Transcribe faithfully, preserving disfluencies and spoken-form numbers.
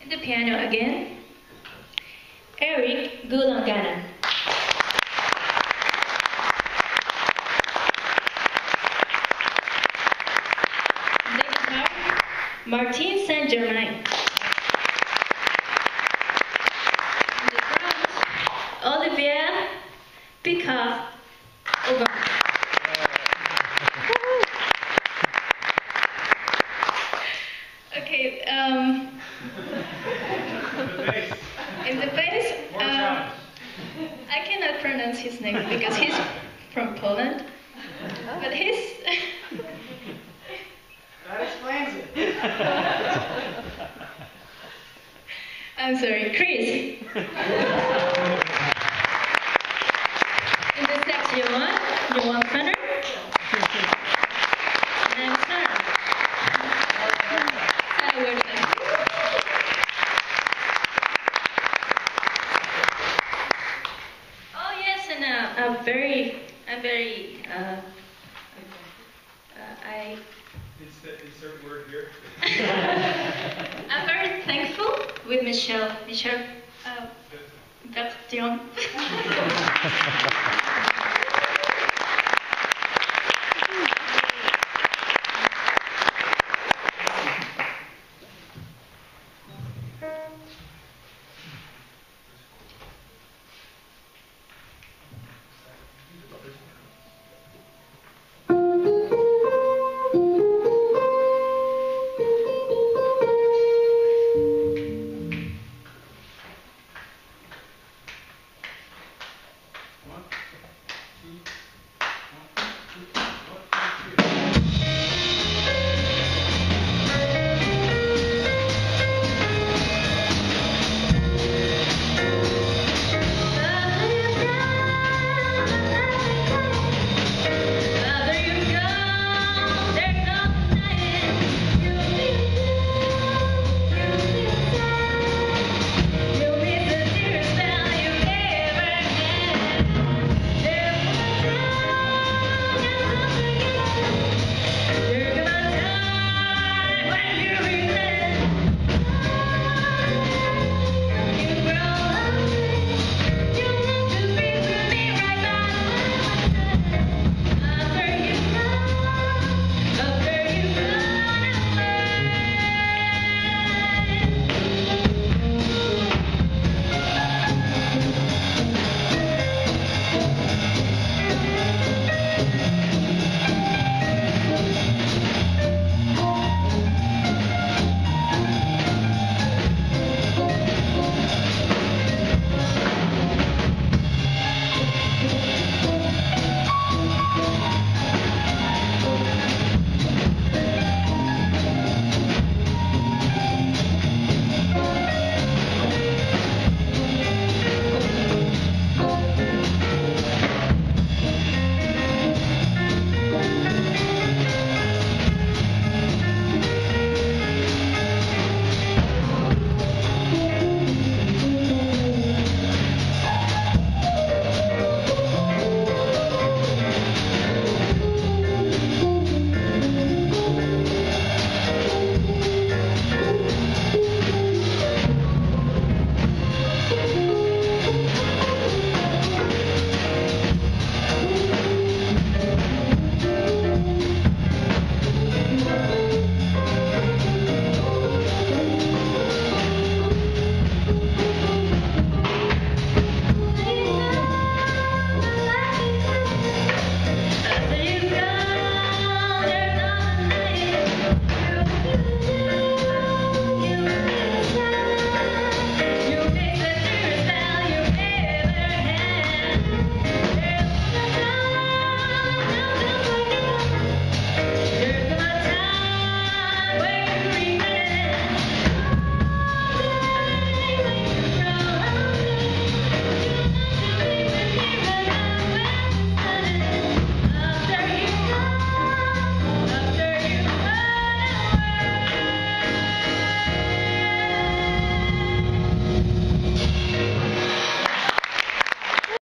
In the piano again, Eric Gulangana. In the guitar, Martin Saint-Germain. In the drums, Olivier Picard Aubin. Okay, um, in the bass, um, I cannot pronounce his name because he's from Poland, but he's... That explains it. I'm sorry, Chris. In the saxophone, Johan Fenner. And I'm Sarah. Sarah Wertman. Oh yes, and uh, a very, a very, uh, uh, I... Insert, insert word here. I'm very thankful with Michelle, Michelle uh, Bertion.